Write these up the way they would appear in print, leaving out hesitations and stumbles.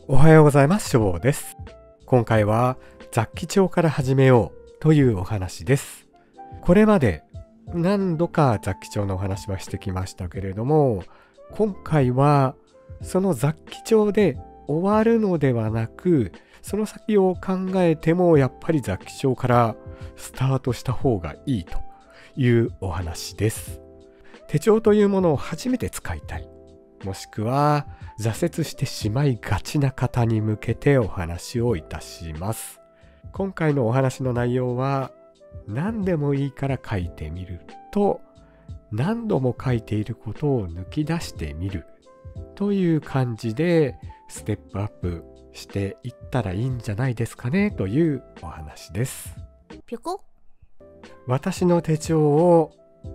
おはようございます。しょぼうです。今回は雑記帳から始めようというお話です。これまで何度か雑記帳のお話はしてきましたけれども、今回はその雑記帳で終わるのではなく、その先を考えてもやっぱり雑記帳からスタートした方がいいというお話です。手帳というものを初めて使いたい、もしくは挫折してしまいがちな方に向けてお話をいたします。今回のお話の内容は、何でもいいから書いてみると、何度も書いていることを抜き出してみるという感じでステップアップしていったらいいんじゃないですかねというお話です。 ぴょこ。 私の手帳を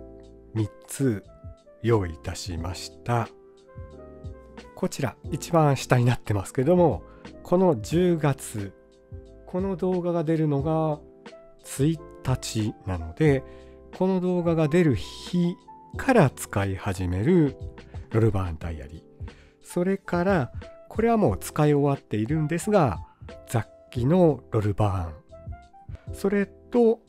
3つ用意いたしました。こちら一番下になってますけども、この10月この動画が出るのが1日なので、この動画が出る日から使い始めるロルバーンダイアリー、それからこれはもう使い終わっているんですが雑記のロルバーン、それと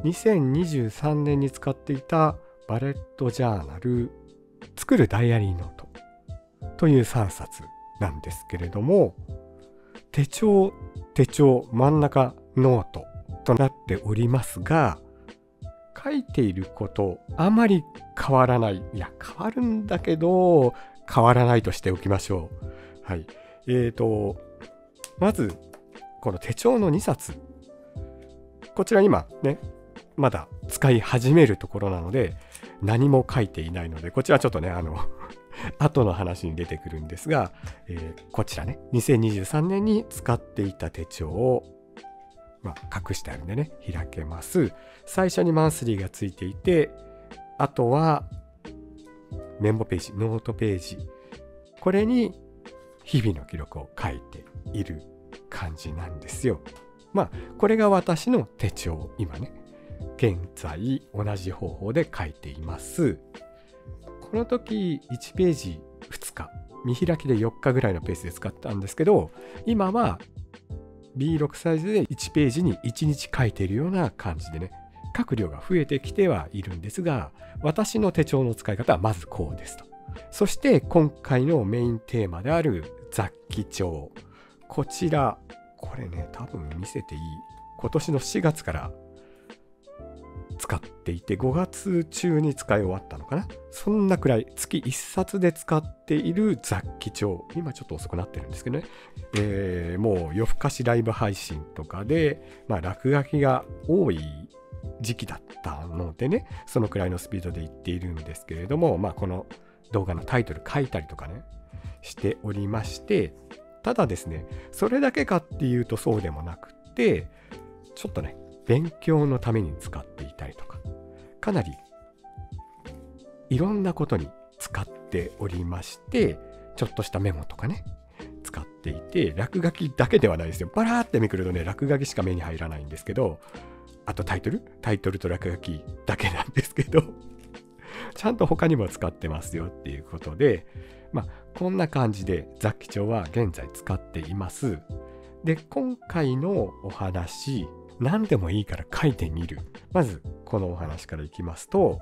2023年に使っていたバレットジャーナル作るダイアリーノートという3冊なんですけれども、手帳真ん中ノートとなっておりますが、書いていることあまり変わらない。いや変わるんだけど変わらないとしておきましょう。はい。まずこの手帳の2冊、こちら今ねまだ使い始めるところなので何も書いていないので、こちらちょっとね後の話に出てくるんですが、こちらね2023年に使っていた手帳を、隠してあるんでね開けます。最初にマンスリーがついていて、あとはメモページ、ノートページ、これに日々の記録を書いている感じなんですよ。これが私の手帳、今ね現在同じ方法で書いています。この時1ページ2日、見開きで4日ぐらいのペースで使ったんですけど、今は B6 サイズで1ページに1日書いているような感じでね、書く量が増えてきてはいるんですが、私の手帳の使い方はまずこうですと。そして今回のメインテーマである雑記帳、こちら、これね多分見せていい、今年の4月から使っていて5月中に使い終わったのかな、そんなくらい月1冊で使っている雑記帳、今ちょっと遅くなってるんですけどね、もう夜更かしライブ配信とかで、落書きが多い時期だったのでね、そのくらいのスピードでいっているんですけれども、この動画のタイトル書いたりとかねしておりまして、ただですねそれだけかっていうとそうでもなくて、ちょっとね勉強のために使っていたりとか、かなりいろんなことに使っておりまして、ちょっとしたメモとかね使っていて、落書きだけではないですよ。バラーってめくるとね落書きしか目に入らないんですけど、あとタイトルと落書きだけなんですけどちゃんと他にも使ってますよっていうことで、こんな感じで雑記帳は現在使っています。で、今回のお話、何でもいいから書いてみる。まずこのお話からいきますと、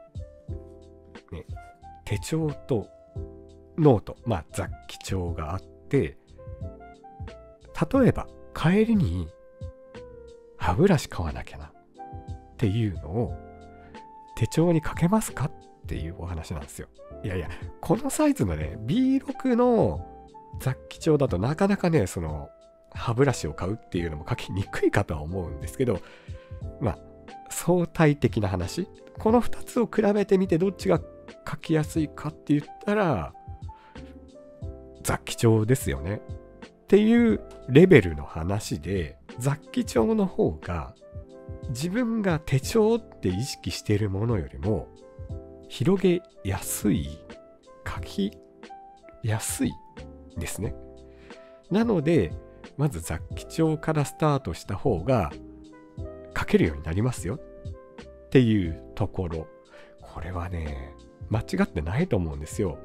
手帳とノート、雑記帳があって、例えば帰りに歯ブラシ買わなきゃなっていうのを手帳に書けますかっていうお話なんですよ。いやいや、このサイズのね B6 の雑記帳だとなかなかねその歯ブラシを買うっていうのも書きにくいかとは思うんですけど、相対的な話、この2つを比べてみてどっちが書きやすいかって言ったら雑記帳ですよねっていうレベルの話で、雑記帳の方が自分が手帳って意識しているものよりも広げやすい、書きやすいですね。なのでまず雑記帳からスタートした方が書けるようになりますよっていうところ、これはね間違ってないと思うんですよ。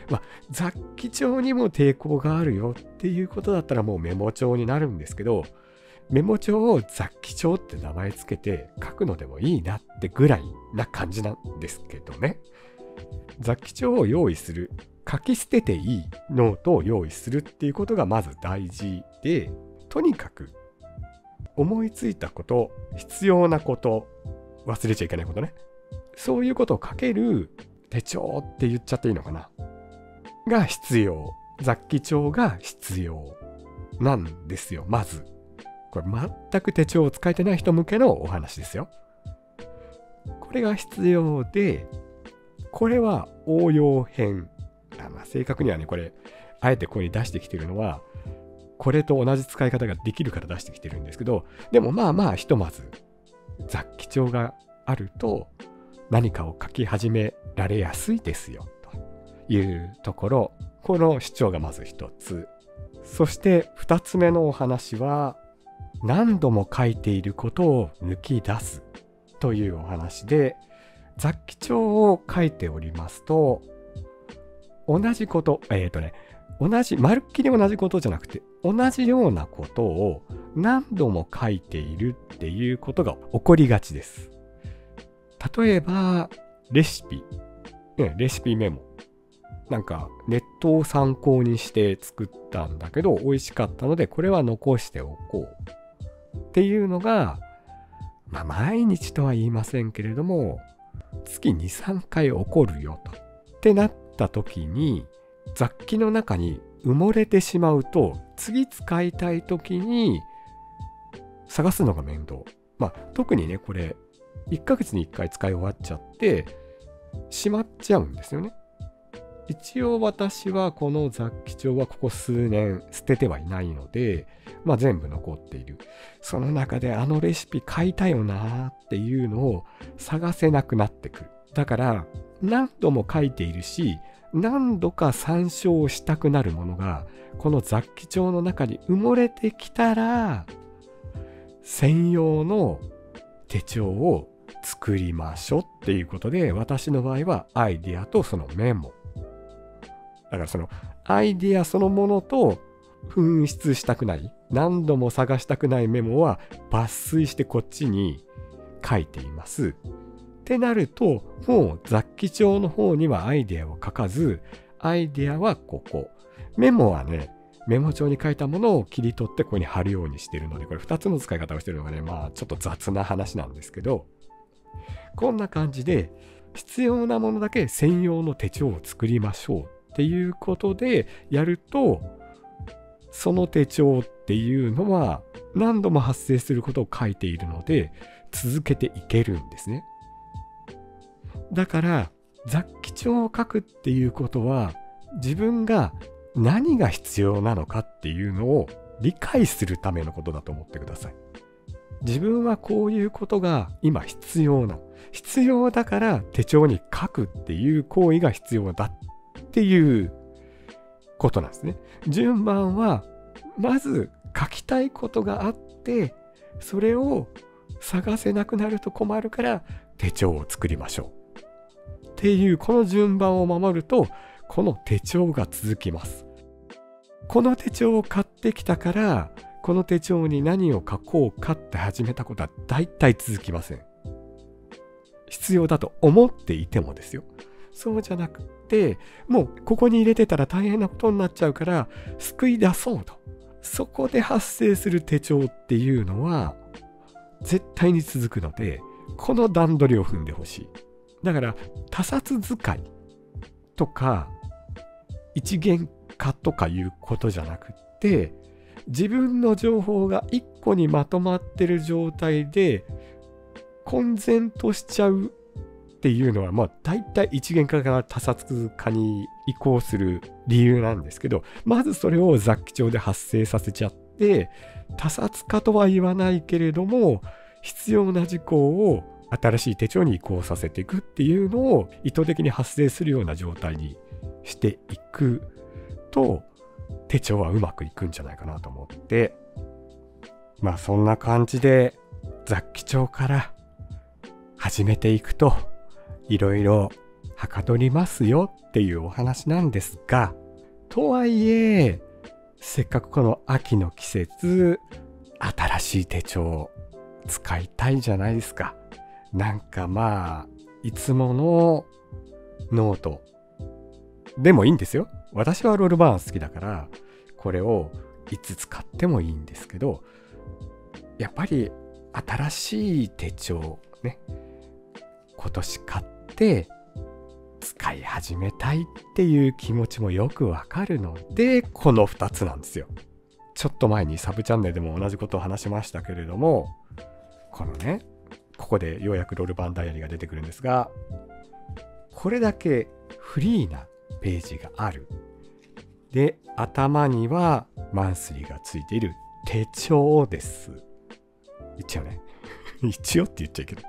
雑記帳にも抵抗があるよっていうことだったらもうメモ帳になるんですけど、メモ帳を雑記帳って名前つけて書くのでもいいなってぐらいな感じなんですけどね。雑記帳を用意する、書き捨てていいノートを用意するっていうことがまず大事で、とにかく思いついたこと、必要なこと、忘れちゃいけないことね、そういうことを書ける手帳って言っちゃっていいのかなが必要。雑記帳が必要なんですよ。まずこれ全く手帳を使えてない人向けのお話ですよ。これが必要で、これは応用編。正確にはね、これあえてここに出してきてるのはこれと同じ使い方ができるから出してきてるんですけど、でもひとまず雑記帳があると何かを書き始められやすいですよというところ、この主張がまず一つ。そして二つ目のお話は、何度も書いていることを抜き出すというお話で、雑記帳を書いておりますと、同じこと、まるっきり同じことじゃなくて、同じようなことを何度も書いているっていうことが起こりがちです。例えば、レシピメモ。なんかネットを参考にして作ったんだけど美味しかったのでこれは残しておこうっていうのが、毎日とは言いませんけれども月 2,3 回起こるよとってなった時に、雑記の中に埋もれてしまうと次使いたい時に探すのが面倒。特にね、これ1ヶ月に1回使い終わっちゃってしまっちゃうんですよね。一応私はこの雑記帳はここ数年捨ててはいないので、全部残っている。その中であのレシピ書いたよなっていうのを探せなくなってくる。だから何度も書いているし、何度か参照したくなるものがこの雑記帳の中に埋もれてきたら、専用の手帳を作りましょうっていうことで、私の場合はアイディアとそのメモ、だからそのアイディアそのものと紛失したくない、何度も探したくないメモは抜粋してこっちに書いています。ってなると、もう雑記帳の方にはアイデアを書かず、アイデアはここ。メモはね、メモ帳に書いたものを切り取ってここに貼るようにしてるので、これ2つの使い方をしてるのがね、ちょっと雑な話なんですけど、こんな感じで必要なものだけ専用の手帳を作りましょうっていうことでやると、その手帳っていうのは何度も発生することを書いているので続けていけるんですね。だから雑記帳を書くっていうことは、自分が何が必要なのかっていうのを理解するためのことだと思ってください。自分はこういうことが今必要だから手帳に書くっていう行為が必要だっていうことなんですね。順番はまず書きたいことがあって、それを探せなくなると困るから手帳を作りましょうっていう、この順番を守るとこの手帳が続きます。この手帳を買ってきたからこの手帳に何を書こうかって始めたことは大体続きません。必要だと思っていてもですよ。そうじゃなくて、もうここに入れてたら大変なことになっちゃうから救い出そうと。そこで発生する手帳っていうのは絶対に続くので、この段取りを踏んでほしい。だから他冊使いとか一元化とかいうことじゃなくて、自分の情報が一個にまとまってる状態で混然としちゃうっていうのは、大体一元化から他冊化に移行する理由なんですけど、まずそれを雑記帳で発生させちゃって、他冊化とは言わないけれども必要な事項を新しい手帳に移行させていくっていうのを意図的に発生するような状態にしていくと、手帳はうまくいくんじゃないかなと思って、そんな感じで雑記帳から始めていくと、いろいろはかどりますよっていうお話なんですが、とはいえせっかくこの秋の季節、新しい手帳を使いたいじゃないですか。なんかいつものノートでもいいんですよ。私はロールバーン好きだからこれをいつ使ってもいいんですけど、やっぱり新しい手帳ね、今年買って使い始めたいっていう気持ちもよくわかるので、この2つなんですよ。ちょっと前にサブチャンネルでも同じことを話しましたけれども、このね、ここでようやくロールバーンダイアリーが出てくるんですが、これだけフリーなページがある。で、頭にはマンスリーがついている手帳です。一応ね。一応って言っちゃいけない。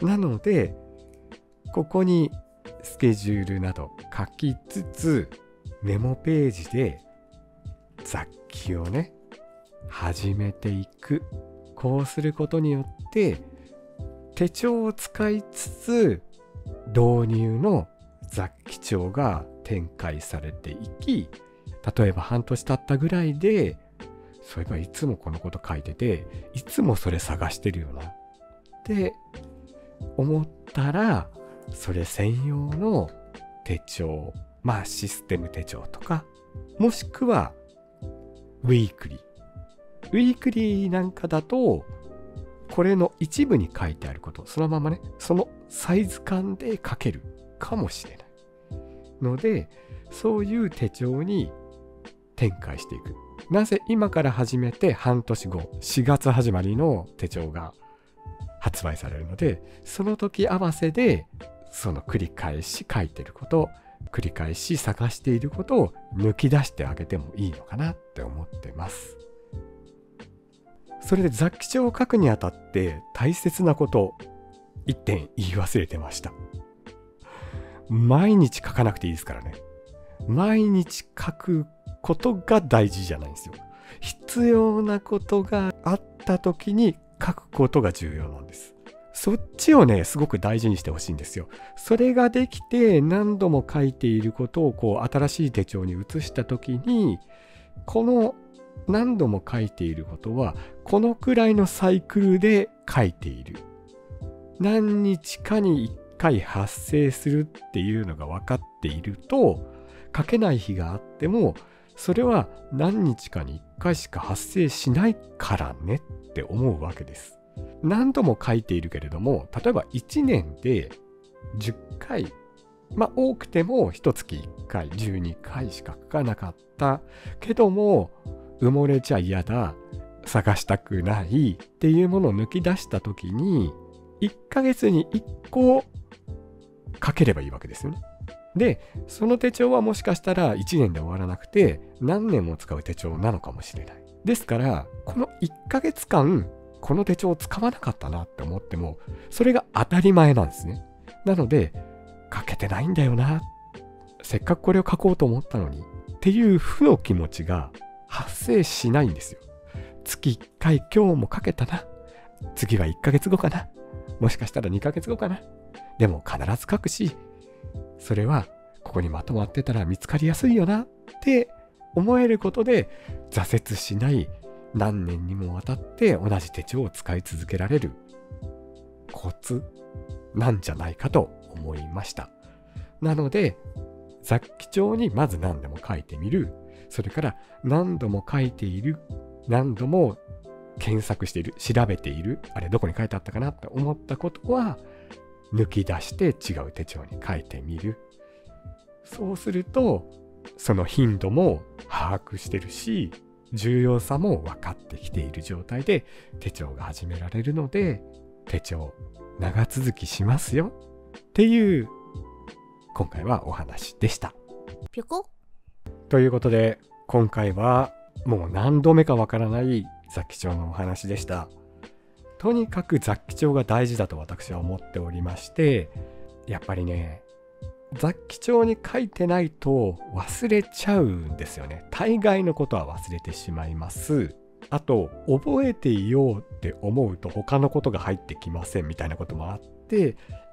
なので、ここにスケジュールなど書きつつ、メモページで雑記をね、始めていく。こうすることによって手帳を使いつつ導入の雑記帳が展開されていき、例えば半年経ったぐらいで、そういえばいつもこのこと書いてて、いつもそれ探してるよなって思ったら、それ専用の手帳、システム手帳とか、もしくはウィークリーなんかだと、これの一部に書いてあることをそのままね、そのサイズ感で書けるかもしれないので、そういう手帳に展開していく。なぜ今から始めて半年後、4月始まりの手帳が発売されるので、その時合わせでその繰り返し書いてること、繰り返し探していることを抜き出してあげてもいいのかなって思ってます。それで雑記帳を書くにあたって大切なこと1点言い忘れてました。毎日書かなくていいですからね。毎日書くことが大事じゃないんですよ。必要なことがあった時に書くことが重要なんです。そっちをね、すごく大事にしてほしいんですよ。それができて何度も書いていることを新しい手帳に移した時に、この何度も書いていることはこのくらいのサイクルで書いている。何日かに1回発生するっていうのが分かっていると、書けない日があってもそれは何日かに1回しか発生しないからねって思うわけです。何度も書いているけれども、例えば1年で10回、多くても1月1回、12回しか書かなかったけども、埋もれちゃ嫌だ、探したくないっていうものを抜き出した時に、1ヶ月に1個書ければいいわけですよね。で、その手帳はもしかしたら1年で終わらなくて何年も使う手帳なのかもしれない。ですから、この1ヶ月間この手帳を使わなかったなって思っても、それが当たり前なんですね。なので、書けてないんだよな、せっかくこれを書こうと思ったのにっていう負の気持ちが発生しないんですよ。月1回今日も書けたな、次は1ヶ月後かな、もしかしたら2ヶ月後かな、でも必ず書くし、それはここにまとまってたら見つかりやすいよなって思えることで、挫折しない、何年にもわたって同じ手帳を使い続けられるコツなんじゃないかと思いました。なので、雑記帳にまず何でも書いてみる。それから何度も書いている、何度も検索している、調べている、あれどこに書いてあったかなって思ったことは抜き出して違う手帳に書いてみる。そうするとその頻度も把握してるし、重要さも分かってきている状態で手帳が始められるので、手帳長続きしますよっていう今回はお話でした。 ぴょこ。 ということで、今回はもう何度目かわからない雑記帳のお話でした。とにかく雑記帳が大事だと私は思っておりまして、やっぱりね、雑記帳に書いてないと忘れちゃうんですよね。大概のことは忘れてしまいます。あと、覚えていようって思うと他のことが入ってきませんみたいなこともあって、一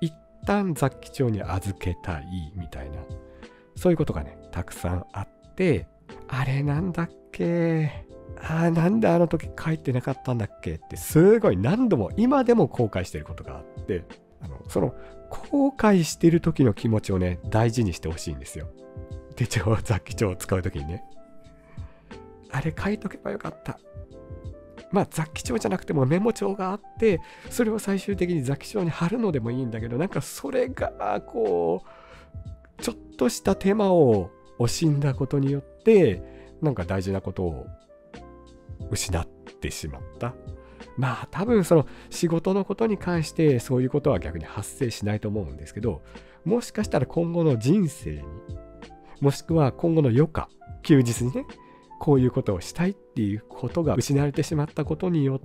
旦雑記帳に預けたいみたいな、そういうことがねたくさんあって、あれなんだっけ、なんであの時書いてなかったんだっけってすごい何度も今でも後悔してることがあって、その後悔してる時の気持ちをね大事にしてほしいんですよ。手帳、雑記帳を使う時にね、あれ書いとけばよかった、雑記帳じゃなくてもメモ帳があって、それを最終的に雑記帳に貼るのでもいいんだけど、なんかそれがこうちょっとした手間を惜しんだことによってなんか大事なことを失ってしまった。多分その仕事のことに関してそういうことは逆に発生しないと思うんですけど、もしかしたら今後の人生に、もしくは今後の余暇、休日にね、こういうことをしたいっていうことが失われてしまったことによって、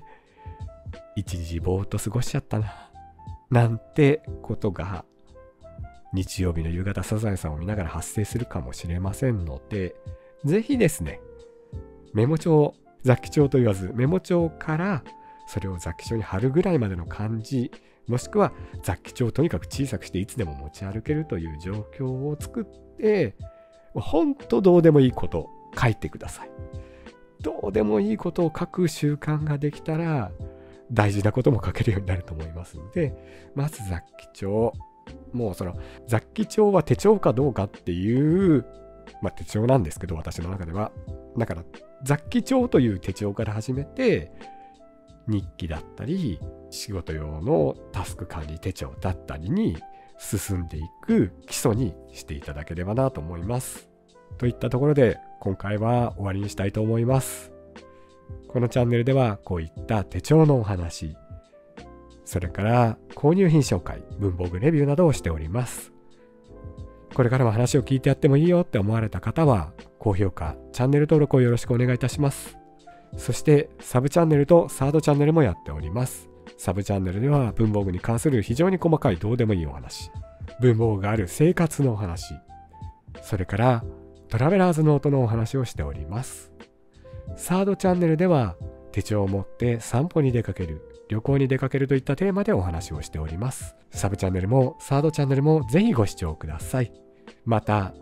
一日ぼーっと過ごしちゃったな、なんてことが日曜日の夕方サザエさんを見ながら発生するかもしれませんので、ぜひですね、メモ帳、雑記帳と言わずメモ帳からそれを雑記帳に貼るぐらいまでの感じ、もしくは雑記帳をとにかく小さくしていつでも持ち歩けるという状況を作って、ほんとどうでもいいこと書いてください。どうでもいいことを書く習慣ができたら大事なことも書けるようになると思いますので、まず雑記帳、もうその雑記帳は手帳かどうかっていう手帳なんですけど、私の中ではだから雑記帳という手帳から始めて、日記だったり仕事用のタスク管理手帳だったりに進んでいく基礎にしていただければなと思います。といったところで今回は終わりにしたいと思います。このチャンネルではこういった手帳のお話、それから購入品紹介、文房具レビューなどをしております。これからも話を聞いてやってもいいよって思われた方は高評価、チャンネル登録をよろしくお願いいたします。そしてサブチャンネルとサードチャンネルもやっております。サブチャンネルでは文房具に関する非常に細かいどうでもいいお話、文房具がある生活のお話、それからトラベラーズノートのお話をしております。サードチャンネルでは手帳を持って散歩に出かける、旅行に出かけるといったテーマでお話をしております。サブチャンネルもサードチャンネルもぜひご視聴ください。また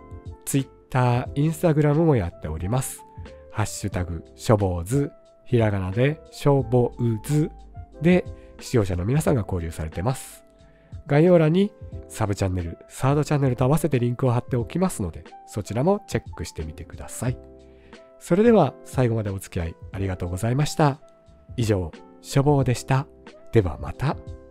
Twitter、Instagram もやっております。ハッシュタグしょぼうず、ひらがなでしょぼうずで視聴者の皆さんが交流されてます。概要欄にサブチャンネル、サードチャンネルと合わせてリンクを貼っておきますので、そちらもチェックしてみてください。それでは最後までお付き合いありがとうございました。以上、しょぼうでした。ではまた。